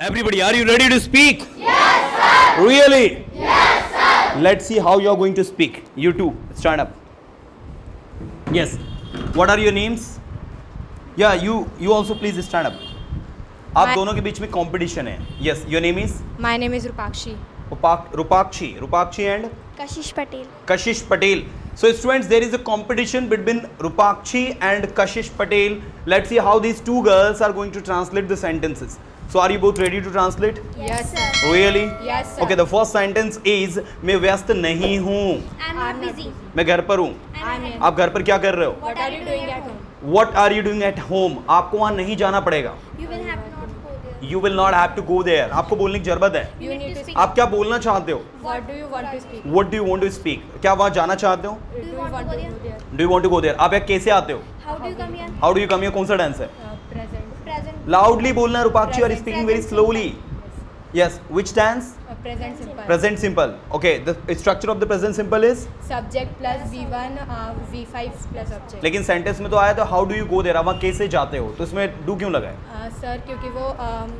Everybody, are you ready to speak? Yes, sir. Really? Yes, sir. Let's see how you are going to speak. You two, stand up. Yes. What are your names? Yeah, you also please stand up. आप दोनों के बीच में competition है. Yes, your name is? My name is Rupakshi. Rupakshi and? Kashish Patel. Kashish Patel. So students, there is a competition between Rupakshi and Kashish Patel. Let's see how these two girls are going to translate the sentences. So are you both ready to translate? Yes, sir. Really? Yes, sir. Okay, the first sentence is मैं व्यस्त नहीं हूँ. I'm not busy. मैं घर पर हूँ. I'm in. आप घर पर क्या कर रहे हो? What are you doing at home? What are you doing at home? आपको वहाँ नहीं जाना पड़ेगा. You will have not go there. You will not have to go there. आपको बोलने की जरूरत है. You need to speak. आप क्या बोलना चाहते हो? What do you want to speak? What do you want to speak? क्या वहाँ जाना चाहते हो? Do you want to go there? Do you want to go there? आप यहाँ कैसे आते हो? How do you come here? How do you come here? कौन सा डांस है? Present. Present. Loudly बोलना है रूपाक्षी, और Present. speaking very slowly. Yes. Which dance? Present simple. Present simple. Okay. The structure of the present simple is? Subject plus V1, V5 plus object. लेकिन sentence में तो आया था how do you go there. आप वहाँ कैसे जाते हो? तो इसमें do क्यों लगा है? सर क्योंकि वो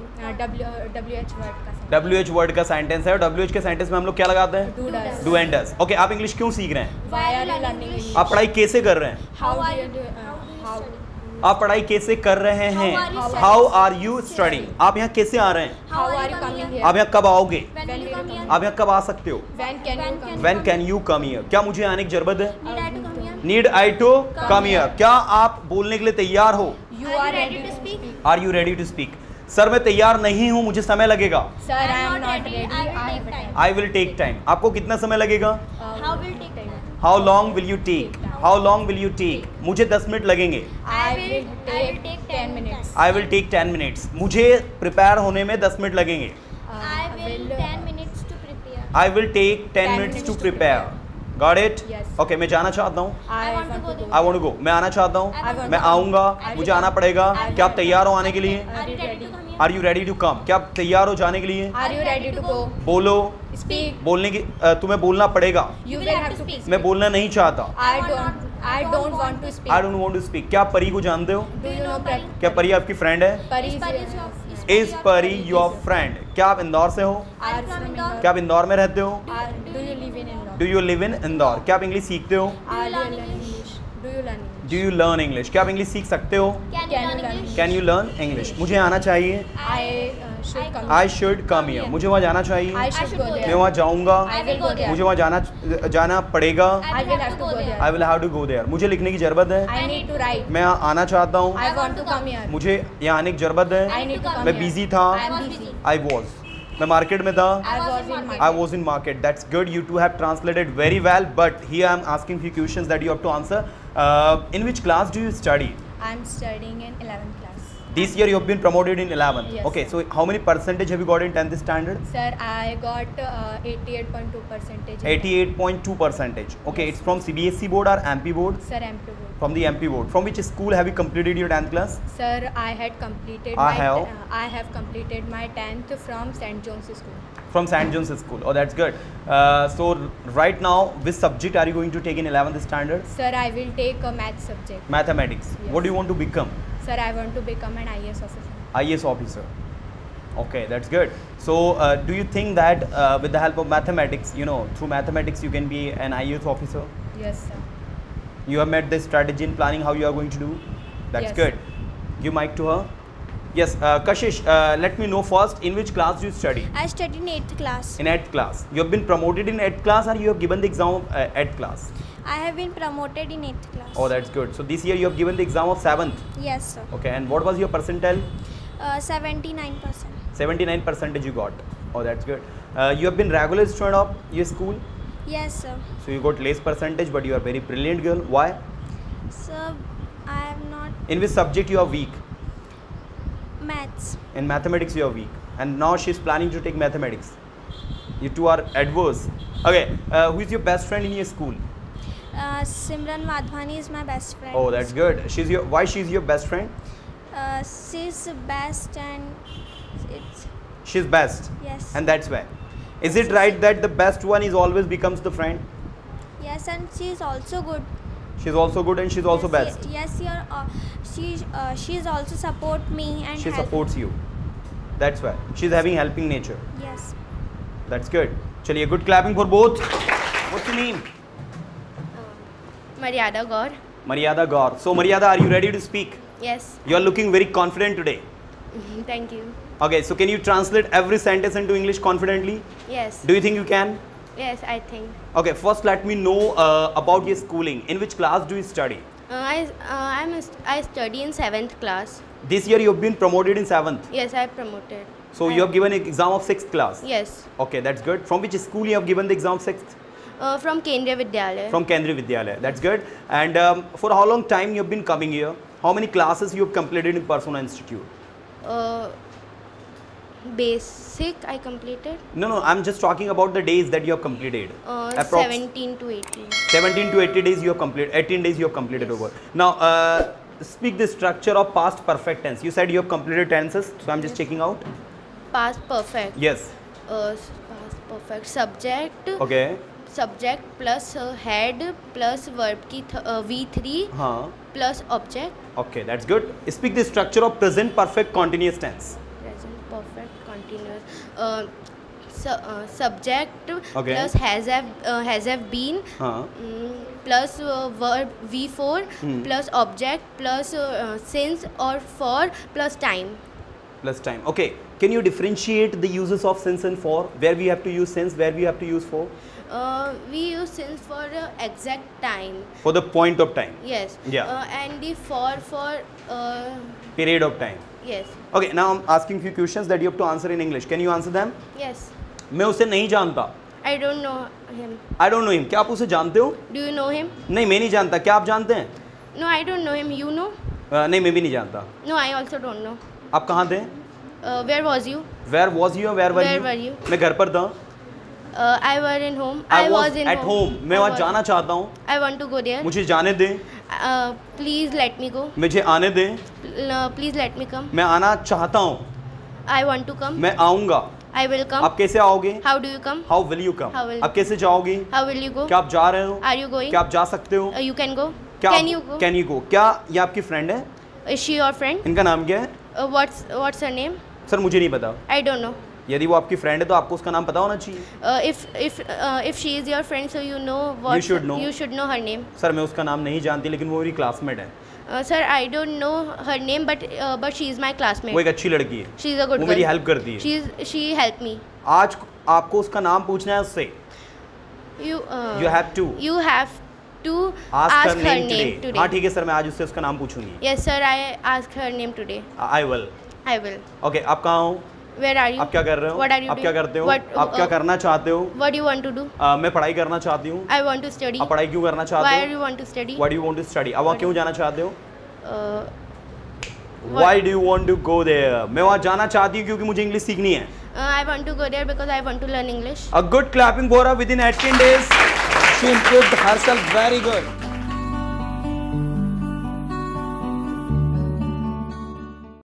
WH वर्ड का WH वर्ड का सेंटेंस है, और WH के सेंटेंस में हम लोग क्या लगाते हैं? Do does. Do and does. Okay. आप इंग्लिश क्यों सीख रहे हैं? Why are you learning English? आप पढ़ाई कैसे कर रहे हैं? How do you do? How? आप पढ़ाई कैसे कर रहे हैं? How are you studying? आप यहाँ कैसे आ रहे हैं? How are you coming here? आप यहाँ कब आओगे? When will you come here? आप यहाँ कब आ सकते हो? When can you come? When can you come here? क्या मुझे आने की जरूरत है? Need I to come here? Need I to come here? क्या आप बोलने के लिए तैयार हो? You are ready to speak? Are you ready to speak? Sir मैं तैयार नहीं हूँ, मुझे समय लगेगा. Sir, I am I'm not not ready. ready. I will take time. I will take time. आपको कितना समय लगेगा? How will take time? How long will you take? How long will you take? मुझे 10 मिनट लगेंगे. I will take 10 minutes. I will take 10 minutes. मुझे prepare होने में 10 minute लगेंगे. I will 10 minutes to prepare. I will take 10 minutes to prepare. Got it? Yes. Okay, मैं जाना चाहता हूँ. I I want to go there. I want to go. मैं आना चाहता हूँ. I want मैं आऊँगा. मुझे आना पड़ेगा. क्या आप तैयार हो आने के लिए? Are you ready to come here? Are you ready to come? क्या आप तैयार हो जाने के लिए? Are you ready to go? बोलो. Speak. बोलने की तुम्हें बोलना पड़ेगा. You will have to speak. मैं बोलना नहीं चाहता. I don't want to speak. I don't want to speak. क्या आप परी को जानते हो? Do you know Pari? क्या परी आपकी फ्रेंड है? Pari Pari is is your- Is परी your friend? क्या आप इंदौर से हो? are from Indore. क्या आप इंदौर में रहते हो? Do you live in Indore? Do you live in Indore? क्या आप इंग्लिश सीखते हो? Are you learning English? Do you learn English? Do you learn English? क्या आप इंग्लिश सीख सकते हो? Can Can you you learn learn English? Can you learn English? मुझे आना चाहिए. I should come. I should come here. मुझे वहाँ जाना चाहिए. I should go मैं there. वहाँ जाऊँगा. I will go there. मुझे वहाँ जाना पड़ेगा. I will have to go there. I will have to go there. मुझे लिखने की ज़रूरत है. I need to write. मैं यहाँ आना चाहता हूँ. I want to come here. मुझे यहाँ आने की ज़रूरत I है. need to come मैं here. बिजी था. I am busy. I was. मैं मार्केट में था. I was in market. I was in market. That's good. You two have translated very well. But here I'm asking few questions that you have to answer. In which class do you study? I am studying in 11th class. This year you have been promoted in 11th. Yes. Okay. So how many percentage have you got in 10th standard? Sir, I got 88.2 percentage. 88.2 percentage. Okay. Yes. It's from CBSE board or MP board? Sir, MP board. From the MP board. From which school have you completed your 10th class? Sir, I have completed my 10th from St. John's School. From St. John's School. Oh, that's good. So right now, which subject are you going to take in 11th standard? Sir, I will take a math subject. Mathematics. Yes. What do you want to become? Sir, I want to become an IAS officer. IAS officer. Okay, that's good. So do you think that with the help of mathematics, through mathematics you can be an IAS officer? Yes, sir. You have met this strategy in planning how you are going to do? That's Yes. good. Give mic to her. Yes, Kashish, let me know first, in which class do you study? I study in 8th class. In 8th class. You have been promoted in 8th class, or you have given the exam of 8th class? I have been promoted in 8th class. Oh, that's good. So this year you have given the exam of 7th. Yes, sir. Okay, and what was your percentile? 79%. 79% you got. Oh, that's good. You have been regular student of your school? Yes, sir. So you got less percentage, but you are very brilliant girl. Why? Sir, I am not In which subject you are weak? maths. In mathematics you are weak. And now she is planning to take mathematics. You two are adverse. Okay, who is your best friend in your school? Simran Madhwani is my best friend. Oh, that's good. Why she's your best friend? She's best and it's She's best. yes. And that's why. Is it right that the best one is always becomes the friend? yes, and she's also good. She's also good and she's also yes, best. Yes, she's also support me and She help. supports you. That's why she's having helping nature. Yes. That's good. चलिए, good clapping for both. What's your name? Maryada Gaur. Maryada Gaur. So Maryada, are you ready to speak? Yes. You are looking very confident today. Thank you. Okay, so can you translate every sentence into English confidently? Yes. Do you think you can? Yes, I think. Okay, first let me know about your schooling. In which class do you study? I study in 7th class. This year you have been promoted in 7th. Yes, I promoted. So you have given an exam of 6th class. Yes. Okay, that's good. From which school you have given the exam of 6th? From Kendriya Vidyalaya. From Kendriya Vidyalaya. That's good. And for how long time you have been coming here? How many classes you have completed in Persona Institute? Basic I completed. No, I'm just talking about the days that you have completed. 17 to 18. 17 to 80 days you have completed. 18 days you have completed Yes. over. Now, speak the structure of past perfect tense. You said you have completed tenses, so I'm just checking out. Past perfect. Yes. Past perfect. Subject. Okay. Subject plus head plus verb की V3 हाँ. plus object. Okay, that's good. Speak the structure of present perfect continuous tense. Present perfect continuous. Subject Okay. plus has have been हाँ. plus verb V4 plus object plus since or for plus time. Plus time. Okay. Can you differentiate the uses of since and for? Where we have to use since, where we have to use for? We use since for exact time. For the point of time. Yes. Yeah. And the for Period of time. yes. Okay, now I'm asking few questions that you have to answer in English. Can you answer them? Yes. मैं उसे नहीं जानता. I don't know him. I don't know him. क्या आप उसे जानते हो? Do you know him? नहीं, मैं नहीं जानता. क्या आप जानते हैं? No, I don't know him. You know? नहीं, मैं भी नहीं जानता. No, I also don't know. आप कहाँ थे? Where was you? Where was you? Where were Where you? were you? मैं घर पर था. I was in home. I was in at home. मैं वहाँ जाना चाहता हूँ. I want to go there. मुझे जाने दें. Please let me go. मुझे आने दें. Please let me come. मैं आना चाहता हूँ. I want to come. मैं आऊँगा. I will come. आप कैसे आओगे? How do you come? How will you come? How will- आप कैसे जाओगे? How will you go? क्या आप जा रहे हो? Are you going? क्या आप जा सकते हो? You can go. क्या Can you go? Can you go? क्या ये आपकी फ्रेंड है? Is she your friend? इनका नाम क्या है? What's her name? सर मुझे नहीं पता. I don't know. यदि वो आपकी फ्रेंड है तो आपको उसका नाम पता होना चाहिए. If she is your friend, so you know what You should know. You should know her name. Sir मैं उसका नाम नहीं जानती लेकिन वो मेरी क्लासमेट है. Sir, I don't know her name, but she is my classmate. वो एक अच्छी लड़की है. She is a good वो girl. मेरी हेल्प करती है. She helped me. आज आपको उसका नाम पूछना है उससे. You have to You have to ask her her name today. हाँ ठीक है सर, मैं आज उससे उसका नाम पूछूंगी. Yes, sir. I ask her name today. I will. I will. Okay, आप कहाँ हो? Where are you? आप क्या कर रहे हो? What are you आप क्या doing? करते हो? What- आप क्या करना चाहते हो? What do you want to do? मैं पढ़ाई करना चाहती हूँ. I want to study. आप पढ़ाई क्यों करना Why चाहते do हो? you want to study? Why do you want to study? अब वहाँ क्यों जाना चाहते हो? What- Why do you want to go there? मैं वहाँ जाना चाहती हूँ क्योंकि मुझे इंग्लिश सीखनी है. I want to go there because I want to learn English. A good clapping for her. Within 18 days, she improved herself very good.